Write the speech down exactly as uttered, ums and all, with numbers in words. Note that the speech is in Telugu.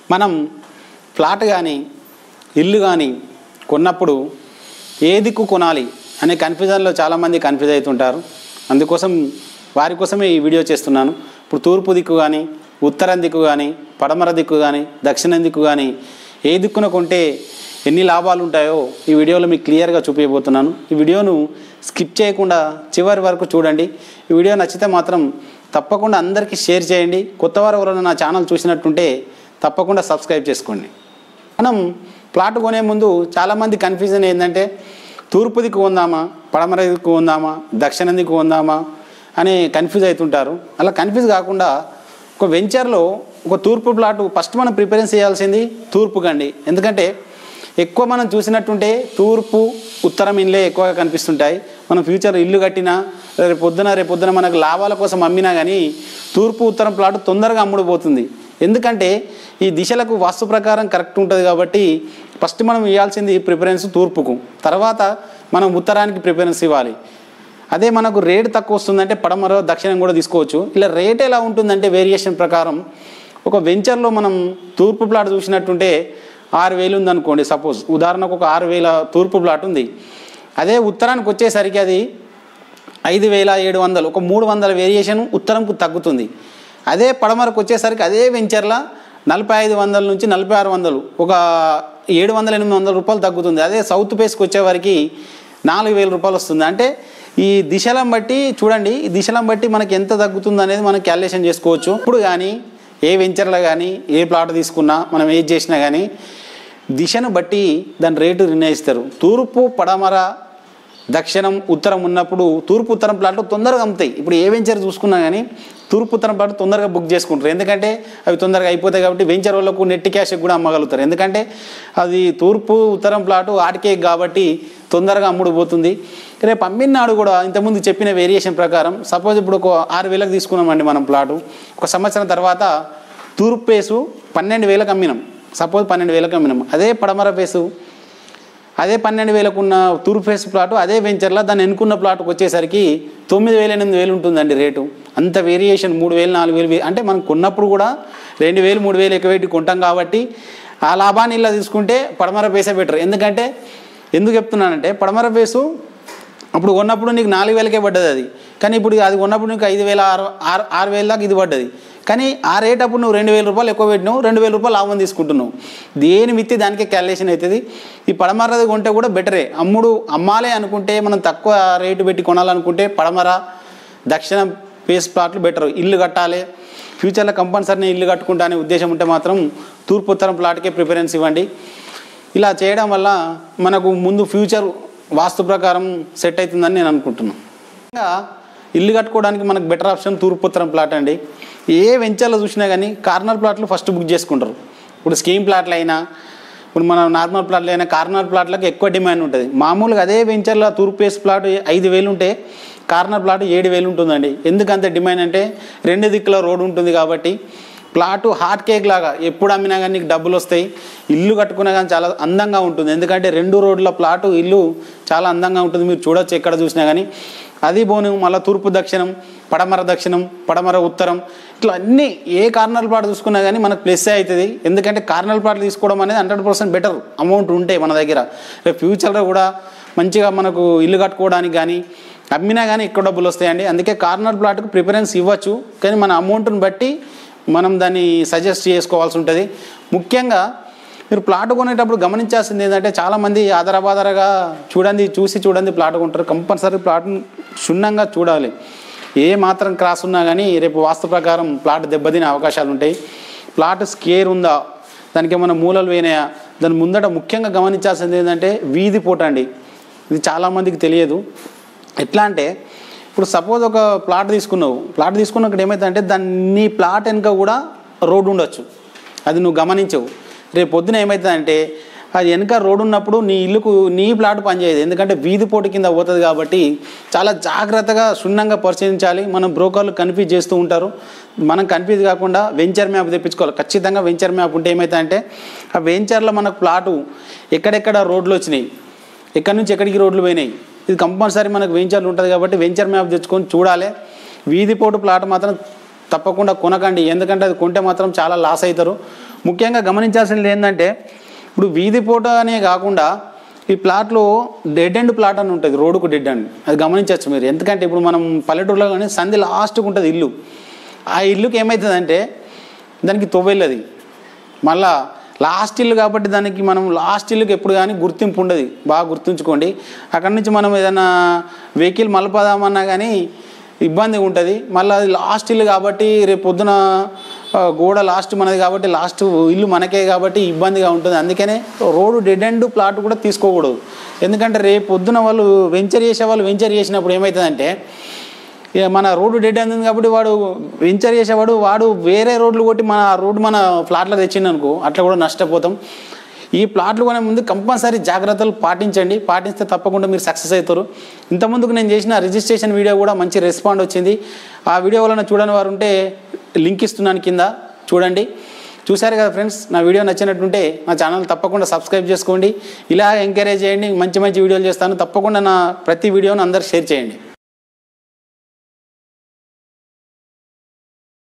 మనం ఫ్లాట్ కానీ ఇల్లు కానీ కొన్నప్పుడు ఏ దిక్కు కొనాలి అనే కన్ఫ్యూజన్లో చాలామంది కన్ఫ్యూజ్ అవుతుంటారు. అందుకోసం వారి కోసమే ఈ వీడియో చేస్తున్నాను. ఇప్పుడు తూర్పు దిక్కు కానీ, ఉత్తరం దిక్కు కానీ, పడమర దిక్కు కానీ, దక్షిణం దిక్కు కానీ ఏ దిక్కున కొంటే ఎన్ని లాభాలు ఉంటాయో ఈ వీడియోలో మీకు క్లియర్గా చూపించబోతున్నాను. ఈ వీడియోను స్కిప్ చేయకుండా చివరి వరకు చూడండి. ఈ వీడియో నచ్చితే మాత్రం తప్పకుండా అందరికీ షేర్ చేయండి. కొత్త వారు ఎవరైనా నా ఛానల్ చూసినట్టుంటే తప్పకుండా సబ్స్క్రైబ్ చేసుకోండి. మనం ప్లాట్ కొనే ముందు చాలామంది కన్ఫ్యూజన్ ఏంటంటే తూర్పు దిక్కు కొందామా, పడమర దిక్కు కొందామా, దక్షిణం దిక్కు కొందామా అని కన్ఫ్యూజ్ అవుతుంటారు. అలా కన్ఫ్యూజ్ కాకుండా ఒక వెంచర్లో ఒక తూర్పు ప్లాట్ ఫస్ట్ మనం ప్రిఫరెన్స్ చేయాల్సింది తూర్పు కండి. ఎందుకంటే ఎక్కువ మనం చూసినట్టుంటే తూర్పు ఉత్తరం ఇళ్ళే ఎక్కువగా కనిపిస్తుంటాయి. మనం ఫ్యూచర్ ఇల్లు కట్టినా రేపు పొద్దున రేపు పొద్దున మనకు లాభాల కోసం అమ్మినా కానీ తూర్పు ఉత్తరం ప్లాట్ తొందరగా అమ్ముడుపోతుంది. ఎందుకంటే ఈ దిశలకు వాస్తు ప్రకారం కరెక్ట్ ఉంటుంది కాబట్టి ఫస్ట్ మనం ఇవ్వాల్సింది ప్రిఫరెన్స్ తూర్పుకు, తర్వాత మనం ఉత్తరానికి ప్రిఫరెన్స్ ఇవ్వాలి. అదే మనకు రేట్ తక్కువ వస్తుందంటే పడమర దక్షిణం కూడా తీసుకోవచ్చు. ఇలా రేట్ ఎలా ఉంటుందంటే వేరియేషన్ ప్రకారం ఒక వెంచర్లో మనం తూర్పు ప్లాట్ చూసినట్టుంటే ఆరు వేలు ఉందనుకోండి, సపోజ్ ఉదాహరణకు ఒక ఆరు వేల తూర్పు ప్లాట్ ఉంది. అదే ఉత్తరానికి వచ్చేసరికి అది ఐదు వేల ఏడు వందలు ఒక మూడు వందల వేరియేషన్ ఉత్తరంకు తగ్గుతుంది. అదే పడమరకు వచ్చేసరికి అదే వెంచర్లా నలభై ఐదు వందల నుంచి నలభై ఆరు వందలు ఒక ఏడు వందల ఎనిమిది వందల రూపాయలు తగ్గుతుంది. అదే సౌత్ ఫేస్కి వచ్చేవారికి నాలుగు వేల రూపాయలు వస్తుంది. అంటే ఈ దిశలను బట్టి చూడండి, ఈ దిశలను బట్టి మనకి ఎంత తగ్గుతుంది అనేది మనం క్యాలిక్యులేషన్ చేసుకోవచ్చు. ఇప్పుడు కానీ ఏ వెంచర్లో కానీ ఏ ప్లాట్ తీసుకున్నా మనం ఏది చేసినా కానీ దిశను బట్టి దాని రేటు నిర్ణయిస్తారు. తూర్పు పడమర దక్షిణం ఉత్తరం ఉన్నప్పుడు తూర్పు ఉత్తరం ప్లాట్లు తొందరగా అమ్ముతాయి. ఇప్పుడు ఏ వెంచర్ చూసుకున్నా కానీ తూర్పు ఉత్తరం ప్లాట్ తొందరగా బుక్ చేసుకుంటారు. ఎందుకంటే అవి తొందరగా అయిపోతాయి కాబట్టి వెంచర్ వాళ్ళకు నెట్ క్యాష్కి కూడా అమ్మగలుగుతారు. ఎందుకంటే అది తూర్పు ఉత్తరం ప్లాటు ఆటికే కాబట్టి తొందరగా అమ్ముడు పోతుంది. రేపు అమ్మినాడు కూడా ఇంతకుముందు చెప్పిన వేరియేషన్ ప్రకారం సపోజ్ ఇప్పుడు ఒక ఆరు వేలకు తీసుకున్నామండి మనం ప్లాటు, ఒక సంవత్సరం తర్వాత తూర్పు పేసు పన్నెండు వేలకు అమ్మినాం, సపోజ్ పన్నెండు వేలకు అమ్మినాం. అదే పడమర పేసు అదే పన్నెండు వేలకు ఉన్న తూర్పు ఫేస్ ప్లాటు అదే వెంచర్లో దాన్ని ఎన్నుకున్న ప్లాట్కి వచ్చేసరికి తొమ్మిది వేలు ఎనిమిది వేలు ఉంటుందండి రేటు. అంత వేరియేషన్ మూడు వేలు నాలుగు వేలు అంటే మనం కొన్నప్పుడు కూడా రెండు వేలు మూడు వేలు ఎక్కువ పెట్టి కొంటాం కాబట్టి ఆ లాభాన్ని ఇలా తీసుకుంటే పడమర పేసే బెటర్. ఎందుకంటే ఎందుకు చెప్తున్నానంటే పడమర పేసు అప్పుడు కొన్నప్పుడు నీకు నాలుగు వేలకే పడ్డది అది, కానీ ఇప్పుడు అది కొన్నప్పుడు నీకు ఐదు వేల ఆరు ఆరు ఆరు వేల దాకా ఇది పడ్డది. కానీ ఆ రేట్ అప్పుడు నువ్వు రెండు వేల రూపాయలు ఎక్కువ పెట్టినావు, రెండు వేల రూపాయలు లాభం తీసుకుంటున్నావు. దేని మిత్తి దానికే క్యాలిక్యులేషన్ అవుతుంది. ఈ పడమరది కొంటే కూడా బెటరే. అమ్ముడు అమ్మాలే అనుకుంటే మనం తక్కువ రేటు పెట్టి కొనాలనుకుంటే పడమర దక్షిణ ఫేస్ ప్లాట్లు బెటర్. ఇల్లు కట్టాలి ఫ్యూచర్లో కంపల్సరీ ఇల్లు కట్టుకుంటా అనే ఉద్దేశం ఉంటే మాత్రం తూర్పు ఉత్తరం ప్లాట్కే ప్రిఫరెన్స్ ఇవ్వండి. ఇలా చేయడం వల్ల మనకు ముందు ఫ్యూచర్ వాస్తు ప్రకారం సెట్ అవుతుందని నేను అనుకుంటున్నాను. ఇంకా ఇల్లు కట్టుకోవడానికి మనకు బెటర్ ఆప్షన్ తూర్పు ఉత్తరం ప్లాట్ అండి. ఏ వెంచర్లో చూసినా కానీ కార్నర్ ప్లాట్లు ఫస్ట్ బుక్ చేసుకుంటారు. ఇప్పుడు స్కీమ్ ప్లాట్లు అయినా ఇప్పుడు మన నార్మల్ ప్లాట్లు అయినా కార్నర్ ప్లాట్లకు ఎక్కువ డిమాండ్ ఉంటుంది. మామూలుగా అదే వెంచర్లో తూర్పు ఫేస్ ప్లాట్ ఐదు వేలు ఉంటే కార్నర్ ప్లాట్ ఏడు వేలు ఉంటుందండి. ఎందుకంత డిమాండ్ అంటే రెండు దిక్కుల రోడ్డు ఉంటుంది కాబట్టి ప్లాటు హాట్ కేక్ లాగా ఎప్పుడు అమ్మినా కానీ నీకు డబ్బులు వస్తాయి. ఇల్లు కట్టుకున్నా కానీ చాలా అందంగా ఉంటుంది. ఎందుకంటే రెండు రోడ్ల ప్లాటు ఇల్లు చాలా అందంగా ఉంటుంది. మీరు చూడొచ్చు ఎక్కడ చూసినా కానీ. అది బోను మళ్ళీ తూర్పు దక్షిణం, పడమర దక్షిణం, పడమర ఉత్తరం ఇట్లా అన్నీ ఏ కార్నర్ ప్లాట్ చూసుకున్నా కానీ మనకు ప్లస్ అవుతుంది. ఎందుకంటే కార్నర్ ప్లాట్ తీసుకోవడం అనేది హండ్రెడ్ పర్సెంట్ బెటర్ అమౌంట్ ఉంటే మన దగ్గర. రేపు ఫ్యూచర్లో కూడా మంచిగా మనకు ఇల్లు కట్టుకోవడానికి కానీ అమ్మినా కానీ ఎక్కువ డబ్బులు వస్తాయండి. అందుకే కార్నర్ ప్లాట్కు ప్రిఫరెన్స్ ఇవ్వచ్చు, కానీ మన అమౌంట్ని బట్టి మనం దాన్ని సజెస్ట్ చేసుకోవాల్సి ఉంటుంది. ముఖ్యంగా మీరు ప్లాట్ కొనేటప్పుడు గమనించాల్సింది ఏంటంటే చాలామంది ఆధారబాధారగా చూడండి చూసి చూడండి ప్లాట్ కొంటారు. కంపల్సరీ ప్లాట్ని క్షుణ్ణంగా చూడాలి. ఏ మాత్రం క్రాస్ ఉన్నా కానీ రేపు వాస్తు ప్రకారం ప్లాట్ దెబ్బతినే అవకాశాలు ఉంటాయి. ప్లాట్ స్కేర్ ఉందా, దానికి ఏమైనా మూలలు పోయినాయా, దాని ముందట ముఖ్యంగా గమనించాల్సింది ఏంటంటే వీధి పోట అండి. ఇది చాలామందికి తెలియదు. ఎట్లా అంటే ఇప్పుడు సపోజ్ ఒక ప్లాట్ తీసుకున్నావు, ప్లాట్ తీసుకున్నప్పుడు ఏమవుతుందంటే దాన్ని ప్లాట్ వెనుక కూడా రోడ్డు ఉండొచ్చు, అది నువ్వు గమనించవు. రేపు పొద్దున ఏమవుతుందంటే అది వెనక రోడ్డు ఉన్నప్పుడు నీ ఇల్లుకు నీ ప్లాట్ పనిచేయదు. ఎందుకంటే వీధి పోటు కింద పోతుంది కాబట్టి చాలా జాగ్రత్తగా క్షుణ్ణంగా పరిశీలించాలి. మనం బ్రోకర్లు కన్ఫ్యూజ్ చేస్తూ ఉంటారు. మనం కన్ఫ్యూజ్ కాకుండా వెంచర్ మ్యాప్ తెప్పించుకోవాలి. ఖచ్చితంగా వెంచర్ మ్యాప్ ఉంటే ఏమవుతుందంటే ఆ వెంచర్లో మనకు ప్లాటు ఎక్కడెక్కడ రోడ్లు వచ్చినాయి, ఎక్కడి నుంచి ఎక్కడికి రోడ్లు పోయినాయి, ఇది కంపల్సరీ మనకు వెంచర్లు ఉంటుంది కాబట్టి వెంచర్ మ్యాప్ తెచ్చుకొని చూడాలి. వీధి పోటు ప్లాట్ మాత్రం తప్పకుండా కొనకండి, ఎందుకంటే అది కొంటే మాత్రం చాలా లాస్ అవుతారు. ముఖ్యంగా గమనించాల్సింది ఏంటంటే ఇప్పుడు వీధి పూట అనే కాకుండా ఈ ప్లాట్లో డెడ్ ఎండ్ ప్లాట్ అని ఉంటుంది, రోడ్డుకు డెడ్ ఎండ్. అది గమనించవచ్చు మీరు. ఎందుకంటే ఇప్పుడు మనం పల్లెటూరులో కానీ సంధి లాస్ట్కి ఉంటుంది ఇల్లు. ఆ ఇల్లుకి ఏమవుతుందంటే దానికి తొవ్వెళ్ళది, మళ్ళా లాస్ట్ ఇల్లు కాబట్టి దానికి మనం లాస్ట్ ఇల్లుకి ఎప్పుడు కానీ గుర్తింపు ఉండదు. బాగా గుర్తుంచుకోండి. అక్కడి నుంచి మనం ఏదైనా వెహికల్ మలపదామన్నా కానీ ఇబ్బంది ఉంటుంది. మళ్ళీ అది లాస్ట్ ఇల్లు కాబట్టి రేపు పొద్దున గోడ లాస్ట్ మనది కాబట్టి లాస్ట్ ఇల్లు మనకే కాబట్టి ఇబ్బందిగా ఉంటుంది. అందుకనే రోడ్డు డెడ్ ఎండ్ ప్లాట్ కూడా తీసుకోకూడదు. ఎందుకంటే రేపు పొద్దున వాళ్ళు వెంచర్ చేసే వాళ్ళు వెంచర్ చేసినప్పుడు ఏమవుతుందంటే మన రోడ్డు డెడ్ ఎండ్ ఉంది కాబట్టి వాడు వెంచర్ చేసేవాడు వాడు వేరే రోడ్లు కొట్టి మన రోడ్డు మన ప్లాట్లో తెచ్చిండు అనుకో, అట్లా కూడా నష్టపోతాం. ఈ ప్లాట్లు కొనే ముందు కంపల్సరీ జాగ్రత్తలు పాటించండి. పాటిస్తే తప్పకుండా మీరు సక్సెస్ అవుతారు. ఇంతకుముందుకు నేను చేసిన రిజిస్ట్రేషన్ వీడియో కూడా మంచి రెస్పాండ్ వచ్చింది. ఆ వీడియో వలన చూడని వారు ఉంటే లింక్ ఇస్తున్నాను కింద, చూడండి. చూశారు కదా ఫ్రెండ్స్, నా వీడియో నచ్చినట్టుంటే నా ఛానల్ తప్పకుండా సబ్స్క్రైబ్ చేసుకోండి. ఇలా ఎంకరేజ్ చేయండి. మంచి మంచి వీడియోలు చేస్తాను. తప్పకుండా నా ప్రతి వీడియోను అందరు షేర్ చేయండి.